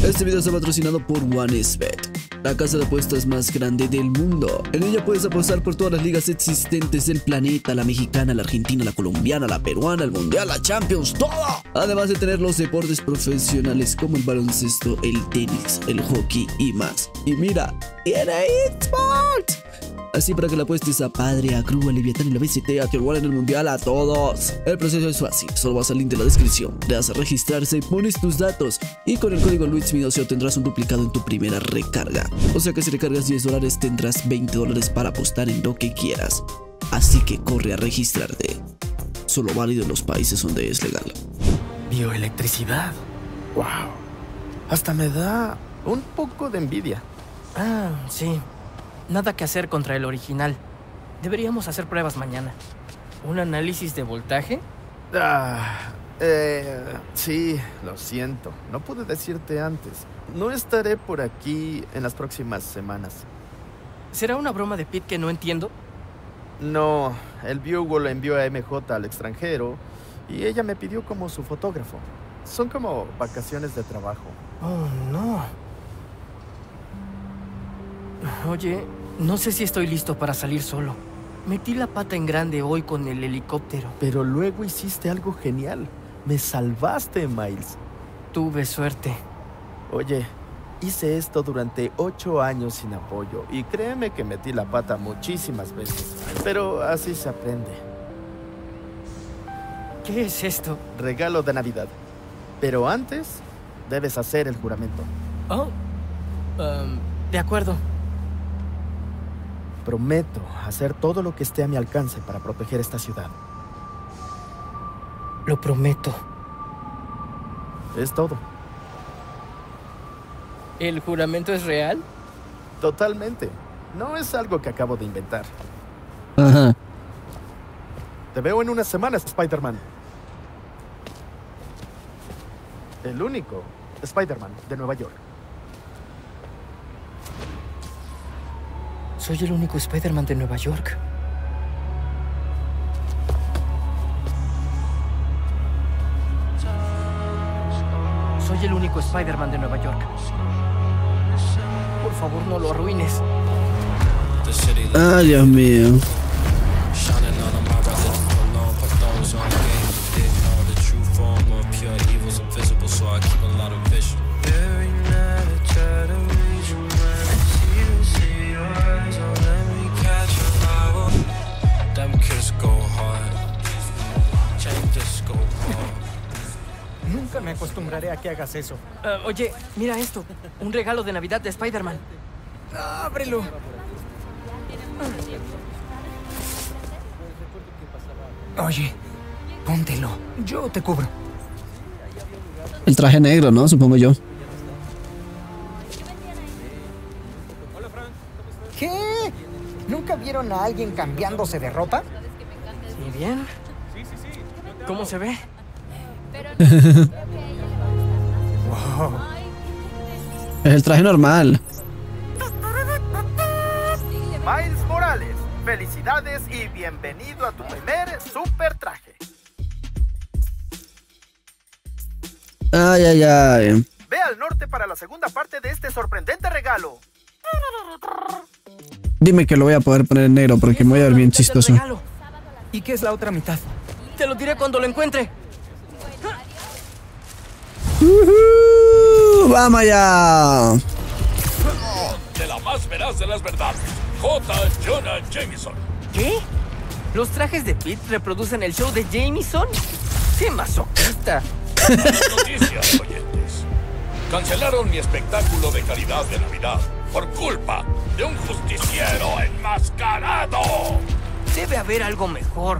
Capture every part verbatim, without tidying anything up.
Este video está patrocinado por OneXBet, la casa de apuestas más grande del mundo. En ella puedes apostar por todas las ligas existentes del planeta, la mexicana, la argentina, la colombiana, la peruana, el mundial, la Champions, todo. Además de tener los deportes profesionales como el baloncesto, el tenis, el hockey y más. Y mira, tiene eSports. Así para que la apuestes a Padre, a Crew, a Leviatán y la B C T, a Tier uno en el mundial, a todos. El proceso es fácil, solo vas al link de la descripción, le das a registrarse, pones tus datos y con el código LuisMidocio tendrás un duplicado en tu primera recarga. O sea que si recargas diez dólares tendrás veinte dólares para apostar en lo que quieras. Así que corre a registrarte. Solo válido en los países donde es legal. Bioelectricidad. Wow. Hasta me da un poco de envidia. Ah, sí. Nada que hacer contra el original. Deberíamos hacer pruebas mañana. ¿Un análisis de voltaje? Ah, eh, sí, lo siento. No pude decirte antes. No estaré por aquí en las próximas semanas. ¿Será una broma de Pete que no entiendo? No, el Bugle la envió a M J al extranjero y ella me pidió como su fotógrafo. Son como vacaciones de trabajo. Oh, no. Oye, no sé si estoy listo para salir solo. Metí la pata en grande hoy con el helicóptero. Pero luego hiciste algo genial. Me salvaste, Miles. Tuve suerte. Oye, hice esto durante ocho años sin apoyo y créeme que metí la pata muchísimas veces. Pero así se aprende. ¿Qué es esto? Regalo de Navidad. Pero antes, debes hacer el juramento. Oh, um, de acuerdo. Prometo hacer todo lo que esté a mi alcance para proteger esta ciudad. Lo prometo. Es todo. ¿El juramento es real? Totalmente. No es algo que acabo de inventar. Ajá. Te veo en unas semanas, Spider-Man. El único Spider-Man de Nueva York. Soy el único Spider-Man de Nueva York. Soy el único Spider-Man de Nueva York. Por favor, no lo arruines. Ah, Dios mío. Nunca me acostumbraré a que hagas eso. Uh, oye, mira esto. Un regalo de Navidad de Spider-Man. ¡Ábrelo! Oye, póntelo. Yo te cubro. El traje negro, ¿no? Supongo yo. ¿Qué? ¿Nunca vieron a alguien cambiándose de ropa? ¿Y bien? ¿Cómo se ve? Wow. Es el traje normal. Miles Morales, felicidades y bienvenido a tu primer super traje. Ay, ay, ay. Ve al norte para la segunda parte de este sorprendente regalo. Dime que lo voy a poder poner en negro porque me voy a ver bien chistoso. ¿Y qué es la otra mitad? Te lo diré cuando lo encuentre. Uh-huh, ¡vamos allá! De la más veraz de las verdades, J. Jonah Jameson. ¿Qué? ¿Los trajes de Pete reproducen el show de Jameson? ¡Qué masoquista! Noticias, oyentes. Cancelaron mi espectáculo de caridad de Navidad por culpa de un justiciero enmascarado. Debe haber algo mejor.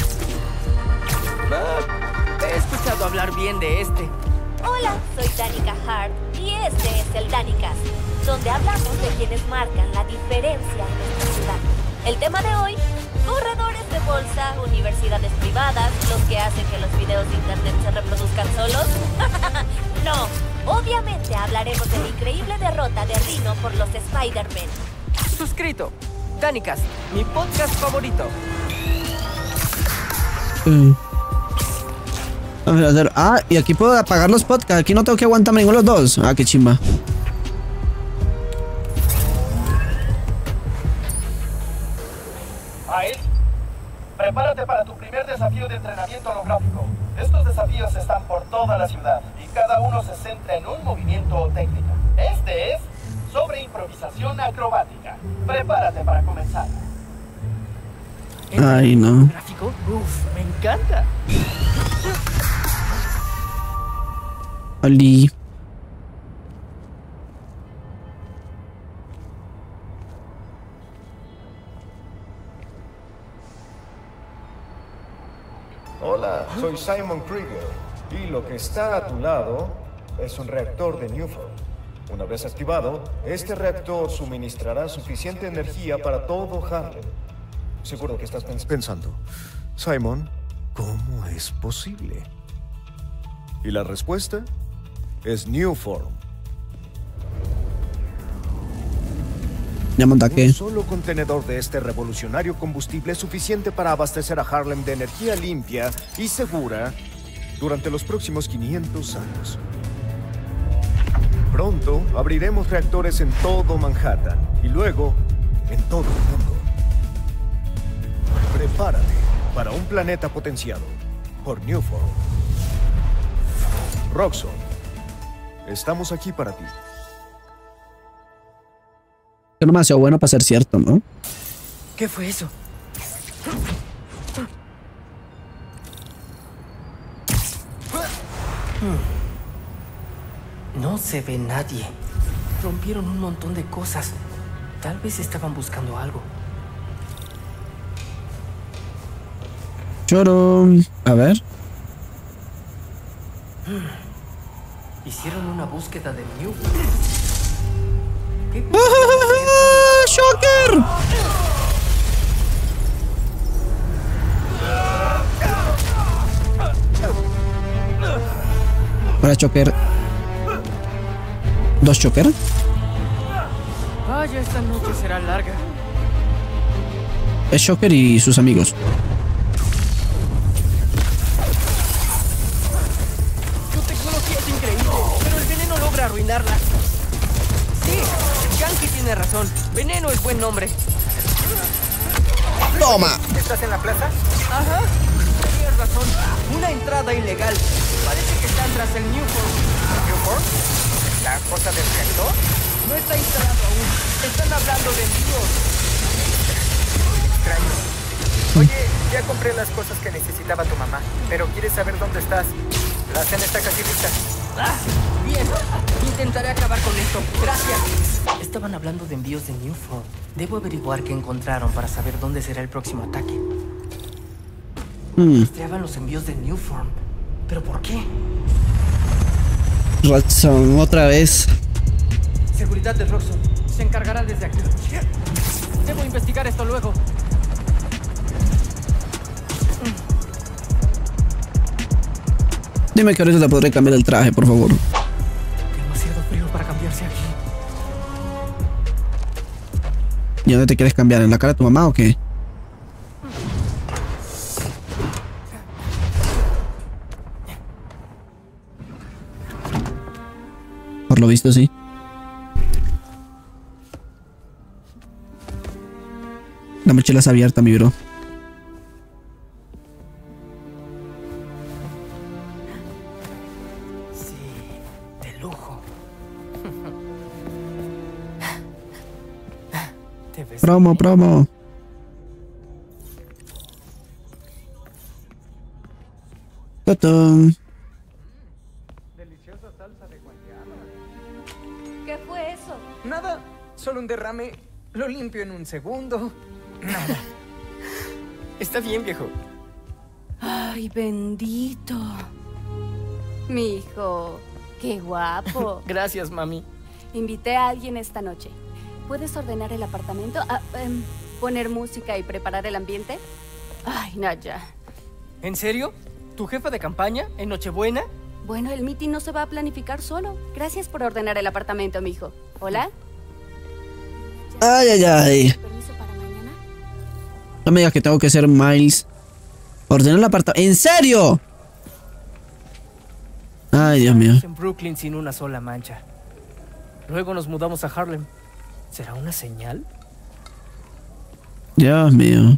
Ah, he escuchado hablar bien de este. Hola, soy Danica Hart y este es el Danicast, donde hablamos de quienes marcan la diferencia en esta ciudad. El tema de hoy, corredores de bolsa, universidades privadas, los que hacen que los videos de internet se reproduzcan solos. No, obviamente hablaremos de la increíble derrota de Rhino por los Spider-Man. Suscrito. Danicast, mi podcast favorito. Mm. Vamos a hacer. Ah, y aquí puedo apagar los podcasts. Aquí no tengo que aguantarme ninguno de los dos. Ah, qué chimba. Miles, prepárate para tu primer desafío de entrenamiento holográfico. Estos desafíos están por toda la ciudad y cada uno se centra en un movimiento o técnica. Este es sobre improvisación acrobática. Prepárate para comenzar. Ay, no. ¿Gráfico? Uf, me encanta. Ali. Hola, soy Simon Krieger y lo que está a tu lado es un reactor de Newford. Una vez activado, este reactor suministrará suficiente energía para todo Harlem. Seguro que estás pens- pensando, Simon, ¿cómo es posible? Y la respuesta es Newform. Ya montaque. Un solo contenedor de este revolucionario combustible es suficiente para abastecer a Harlem de energía limpia y segura durante los próximos quinientos años. Pronto abriremos reactores en todo Manhattan y luego en todo el mundo. Prepárate para un planeta potenciado por Newform. Roxxon, estamos aquí para ti. Es demasiado bueno para ser cierto, ¿no? ¿Qué fue eso? No se ve nadie. Rompieron un montón de cosas. Tal vez estaban buscando algo. Choro. A ver. Hicieron una búsqueda de New. ¿Qué? ¡Ah, ¡Shocker! Para Shocker. ¿Dos Shocker? Vaya, esta noche será larga. Es Shocker y sus amigos. Su tecnología es increíble, pero el veneno logra arruinarla. Sí, Yankee tiene razón. Veneno es buen nombre. ¡Toma! ¿Estás en la plaza? Ajá, tienes razón. Una entrada ilegal. Parece que están tras el Newport. ¿Newport? ¿La cosa del reactor? No está instalado aún. Están hablando de envíos. Extraño. Oye, ya compré las cosas que necesitaba tu mamá, pero ¿quieres saber dónde estás? La cena está casi lista. Ah, bien. Intentaré acabar con esto. Gracias. Estaban hablando de envíos de Newport. Debo averiguar qué encontraron para saber dónde será el próximo ataque. Hmm. Rastreaban los envíos de Newform. ¿Pero por qué? Roxxon, otra vez. Seguridad de Roxxon. Se encargará desde aquí. Debo investigar esto luego. Dime que ahorita te podré cambiar el traje, por favor. Demasiado frío para cambiarse aquí. ¿Y dónde te quieres cambiar? ¿En la cara de tu mamá o qué? Por lo visto, sí. La mochila es abierta, mi bro. Sí, de lujo. Te ves Promo, bien. promo. Totón. ¿Qué fue eso? Nada, solo un derrame. Lo limpio en un segundo. Nada. Está bien, viejo. Ay, bendito. Mi hijo, qué guapo. Gracias, mami. Invité a alguien esta noche. ¿Puedes ordenar el apartamento? Ah, em, ¿Poner música y preparar el ambiente? Ay, Naya. ¿En serio? ¿Tu jefa de campaña? ¿En Nochebuena? Bueno, el meeting no se va a planificar solo. Gracias por ordenar el apartamento, mijo. ¿Hola? Ay, ay, ay. ¿Permiso para mañana? No me digas que tengo que ser Miles. Ordenar el apartamento. ¿En serio? Ay, Dios mío. En Brooklyn sin una sola mancha. Luego nos mudamos a Harlem. ¿Será una señal? Dios mío.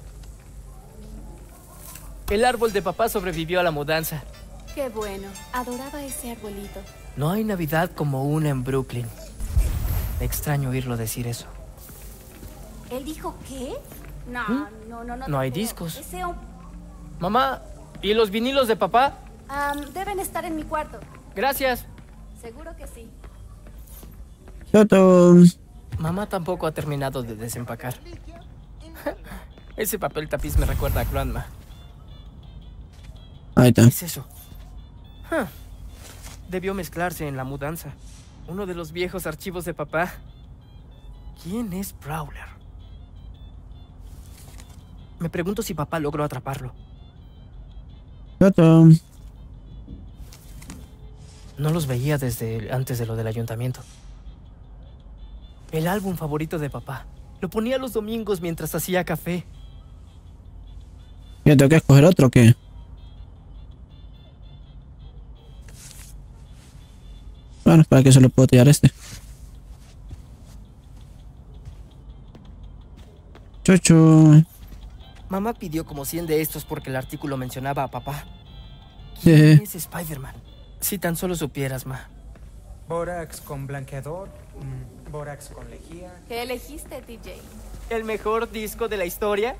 El árbol de papá sobrevivió a la mudanza. Qué bueno. Adoraba ese arbolito. No hay Navidad como una en Brooklyn. Extraño oírlo decir eso. ¿Él dijo qué? No, ¿Mm? no, no, no. No te hay creo. discos. Ese hom- Mamá, ¿y los vinilos de papá? Am, deben estar en mi cuarto. Gracias. Seguro que sí. Choto. Mamá tampoco ha terminado de desempacar. Ese papel tapiz me recuerda a Grandma. Ahí está. ¿Qué es eso? Huh. Debió mezclarse en la mudanza. Uno de los viejos archivos de papá. ¿Quién es Prowler? Me pregunto si papá logró atraparlo. Choto. No los veía desde antes de lo del ayuntamiento. El álbum favorito de papá. Lo ponía los domingos mientras hacía café. ¿Yo tengo que escoger otro o qué? Bueno, para que se lo puedo tirar este. Chocho. Mamá pidió como cien de estos porque el artículo mencionaba a papá. Jeje. ¿Quién es Spider-Man? Si tan solo supieras, ma. Bórax con blanqueador, mm, bórax con lejía. ¿Qué elegiste, T J? ¿El mejor disco de la historia?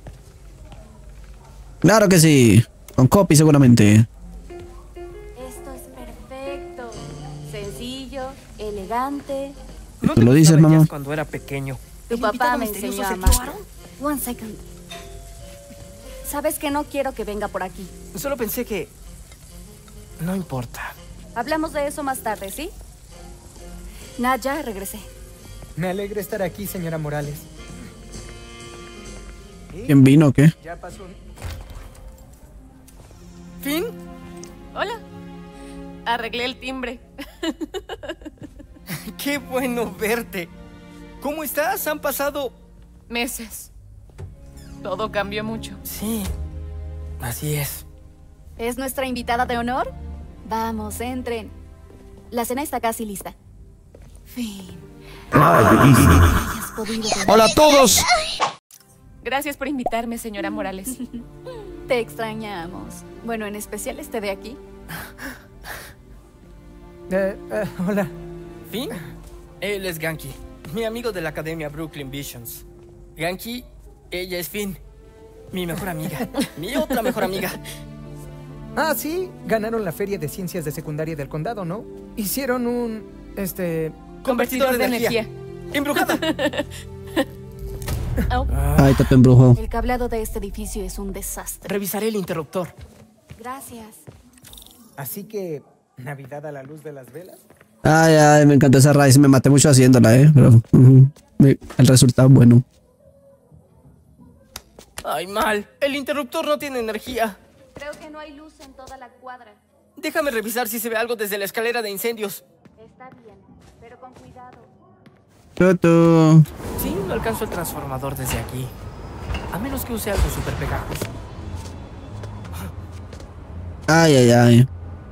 Claro que sí. Con copy seguramente. Esto es perfecto. Sencillo, elegante. ¿No ¿Tú te lo dices, gustaba mamá? Jazz cuando era pequeño? Tu ¿El papá invitado me misterioso enseñó a se amar. dio Aaron? One second. Sabes que no quiero que venga por aquí. Solo pensé que... No importa. Hablamos de eso más tarde, ¿sí? Nah, ya regresé. Me alegra estar aquí, señora Morales. ¿Quién vino o qué? Ya pasó. ¿Fin? Hola. Arreglé el timbre. ¡Qué bueno verte! ¿Cómo estás? Han pasado... Meses. Todo cambió mucho. Sí, así es. ¿Es nuestra invitada de honor? Vamos, entren. La cena está casi lista. Fin. Hayas podido venir. ¡Hola a todos! Gracias por invitarme, señora Morales. Te extrañamos. Bueno, en especial este de aquí. Eh, eh, hola. ¿Fin? Él es Ganki, mi amigo de la academia Brooklyn Visions. Ganki, ella es Finn, mi mejor amiga, mi otra mejor amiga. Ah, sí, ganaron la feria de ciencias de secundaria del condado, ¿no? Hicieron un, este... Convertidor de energía. ¡Embrujada! Oh. Ahí está tu embrujo. El cableado de este edificio es un desastre. Revisaré el interruptor. Gracias. Así que, ¿Navidad a la luz de las velas? Ay, ay, me encantó esa raíz. Me maté mucho haciéndola, eh. Pero uh, me- el resultado es bueno. Ay, mal. El interruptor no tiene energía. Creo que no hay luz en toda la cuadra. Déjame revisar si se ve algo desde la escalera de incendios. Está bien, pero con cuidado. Choto. Sí, no alcanzo el transformador desde aquí. A menos que use algo súper pegajoso. Ay, ay, ay.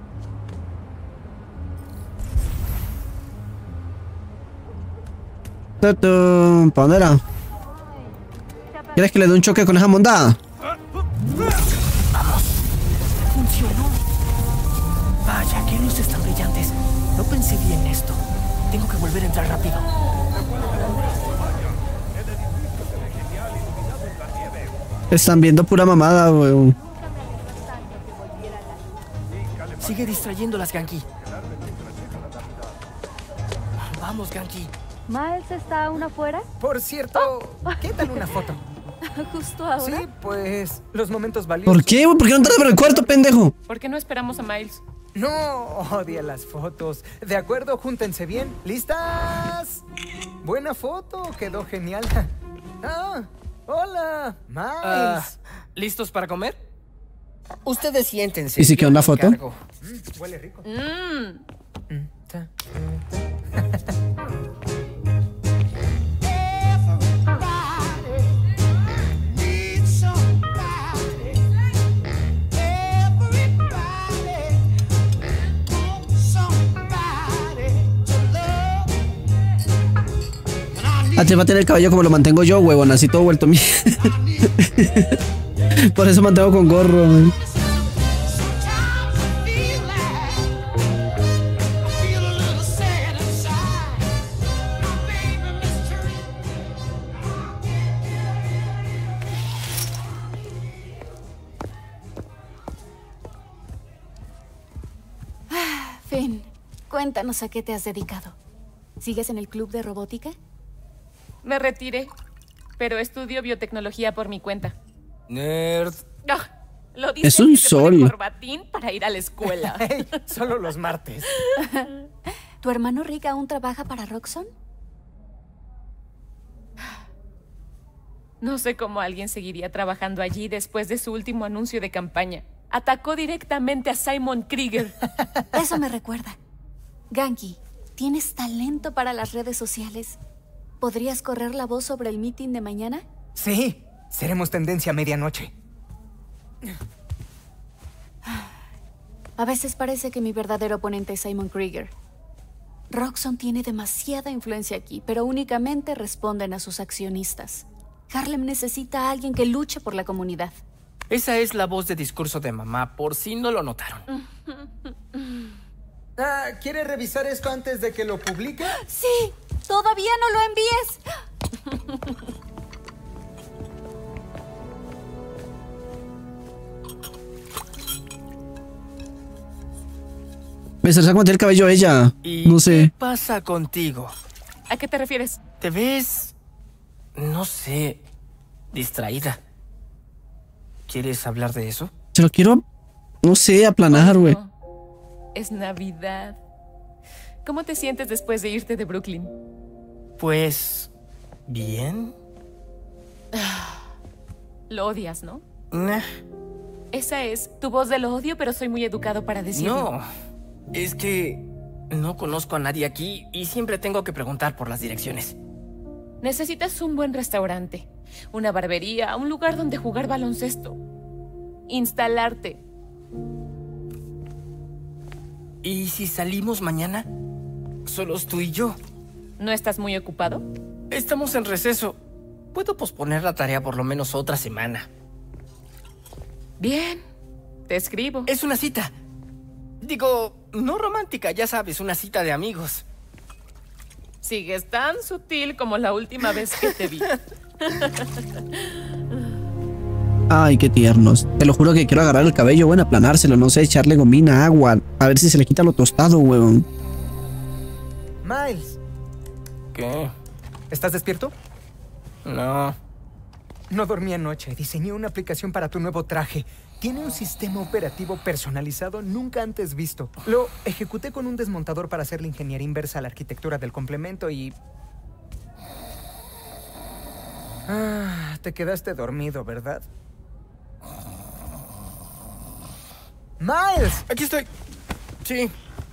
Choto. ¿Para dónde era? ¿Quieres que le dé un choque con esa mondada? Funcionó. Vaya, qué luces tan brillantes. No pensé bien esto. Tengo que volver a entrar rápido. Están viendo pura mamada, weón. Sigue distrayéndolas, Ganki. Vamos, Ganki. ¿Miles está aún afuera? Por cierto, ¿qué tal una foto? Justo ahora. Sí, pues, los momentos valiosos. ¿Por qué, güey? ¿Por qué no entras por el cuarto, pendejo? ¿Por qué no esperamos a Miles? No, odia las fotos. De acuerdo, júntense bien. ¿Listas? Buena foto, quedó genial. Ah, hola, Miles. Ah, ¿listos para comer? Ustedes siéntense. ¿Y si yo quedó una me foto? encargo. Mm, huele rico. Mmm. Mm, ta, A ti va a tener el cabello como lo mantengo yo, huevón, así todo vuelto mío. Por eso mantengo con gorro, man. Finn, cuéntanos a qué te has dedicado. ¿Sigues en el club de robótica? Me retiré, pero estudio biotecnología por mi cuenta. Nerd. Ah, lo dice Es un que se pone sol. corbatín para ir a la escuela. Hey, solo los martes. ¿Tu hermano Rick aún trabaja para Roxxon? No sé cómo alguien seguiría trabajando allí después de su último anuncio de campaña. Atacó directamente a Simon Krieger. Eso me recuerda. Ganke, ¿tienes talento para las redes sociales? ¿Podrías correr la voz sobre el meeting de mañana? Sí, seremos tendencia a medianoche. A veces parece que mi verdadero oponente es Simon Krieger. Roxxon tiene demasiada influencia aquí, pero únicamente responden a sus accionistas. Harlem necesita a alguien que luche por la comunidad. Esa es la voz de discurso de mamá, por si no lo notaron. Ah, ¿quiere revisar esto antes de que lo publique? ¡Sí! ¡Todavía no lo envíes! Me se sacó el cabello a ella. ¿Y No sé. qué pasa contigo? ¿A qué te refieres? ¿Te ves, no sé, distraída? ¿Quieres hablar de eso? Se lo quiero, no sé, aplanar, güey. No. Es Navidad. ¿Cómo te sientes después de irte de Brooklyn? Pues, bien. Lo odias, ¿no? Nah. Esa es tu voz del odio, pero soy muy educado para decirlo. No, es que no conozco a nadie aquí y siempre tengo que preguntar por las direcciones. Necesitas un buen restaurante, una barbería, un lugar donde jugar baloncesto. Instalarte. ¿Y si salimos mañana? Solos tú y yo. ¿No estás muy ocupado? Estamos en receso. Puedo posponer la tarea por lo menos otra semana. Bien, te escribo. Es una cita. Digo, no romántica, ya sabes, una cita de amigos. Sigues tan sutil como la última vez que te vi. Ay, qué tiernos. Te lo juro que quiero agarrar el cabello, bueno, aplanárselo, no sé, echarle gomina, agua. A ver si se le quita lo tostado, huevón. Miles, ¿Qué? ¿estás despierto? No. No dormí anoche. Diseñé una aplicación para tu nuevo traje. Tiene un sistema operativo personalizado nunca antes visto. Lo ejecuté con un desmontador para hacer la ingeniería inversa a la arquitectura del complemento y... Ah, te quedaste dormido, ¿verdad? ¡Miles! Aquí estoy. Sí.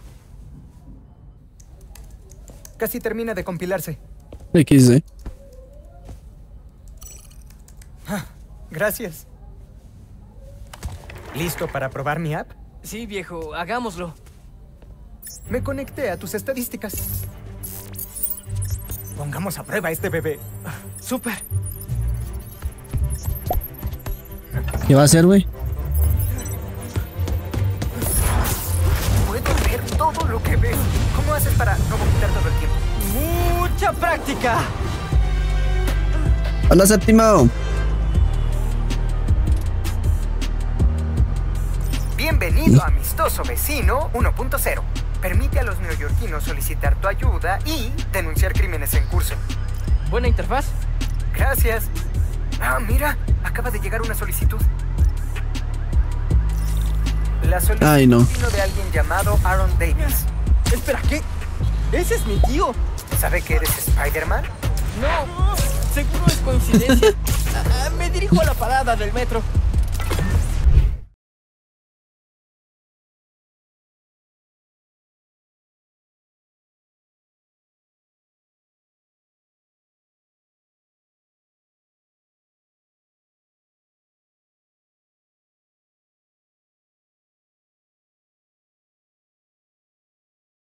Casi termina de compilarse. X, ¿eh? Ah, gracias. ¿Listo para probar mi app? Sí, viejo, hagámoslo. Me conecté a tus estadísticas. Pongamos a prueba a este bebé. Súper. ¿Qué va a hacer, güey? Puedo ver todo lo que ves. ¿Cómo haces para no vomitar todo el tiempo? ¡Mucha práctica! Hola, séptimo. Bienvenido, amistoso vecino uno punto cero. Permite a los neoyorquinos solicitar tu ayuda y denunciar crímenes en curso. Buena interfaz. Gracias. Ah, mira, acaba de llegar una solicitud. La solicitud Ay, no. vino de alguien llamado Aaron Davis. Espera, ¿qué? Ese es mi tío. ¿Sabe que eres Spider-Man? No, seguro es coincidencia. Ah, Me dirijo a la parada del metro.